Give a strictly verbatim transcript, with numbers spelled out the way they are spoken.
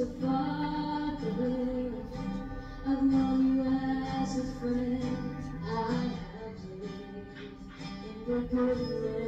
so father, I've known you as a friend. I have lived in the goodness